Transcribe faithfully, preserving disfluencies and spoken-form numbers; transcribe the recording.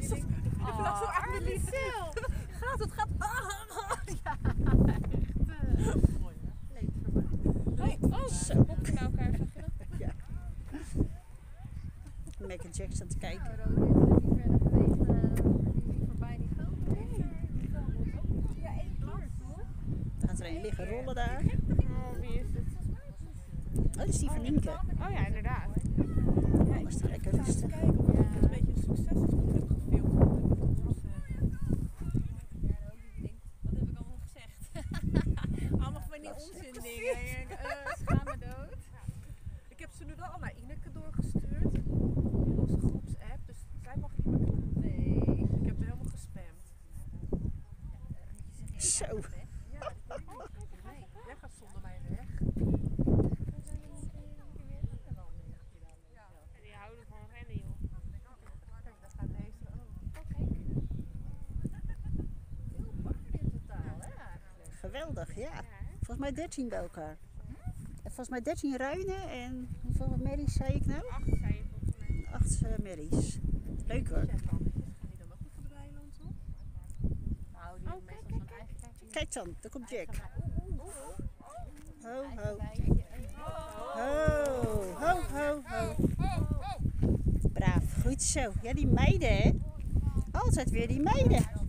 Oh, zo uit mijn liefde. Gaat het, gaat. Ja, echt. Uh, mooi hè? Leuk voor mij. Oh, oh zo. Bokken bij elkaar, zag je dat? Ja. Michael Jackson te kijken. Nou, Rode heeft niet verder geweest, uh, die voorbij die groot. Ja, één keer toch? Dan gaat er een liggen rollen daar. Oh, wie is het? Oh, dat is die van Nienke. Oh ja, inderdaad. Ja, is het lekker rustig. Kijken of het een beetje een succes is wat ik heb gefilmd. Wat heb ik allemaal gezegd? Allemaal van die onzin dingen. Uh, schaam me dood. Ik heb ze nu wel al naar Ineke doorgestuurd. In onze groepsapp. Dus zij mag niet meer. Nee, ik heb ze helemaal gespamd. Zo. Ja, nee, jij gaat zonder mij weg. Die houden van rennen, joh. Kijk, daar gaat deze ook. Oh, kijk. Heel paarden in totaal, hè, eigenlijk. Geweldig, ja. Volgens mij dertien bij elkaar. En volgens mij dertien ruinen en hoeveel merries zei ik nou? Acht zei je volgens mij. acht uh, merries. Leuk hoor. Shetlandetjes, gaan die dan ook nog op het weiland op? Nou, die hebben meestal zo'n eigen kijkje. Kijk dan, daar komt Jack. Ho, ho. Wijntje. Ho, ho, ho, ho. Braaf, goed zo. Ja, die meiden hè. Altijd weer die meiden.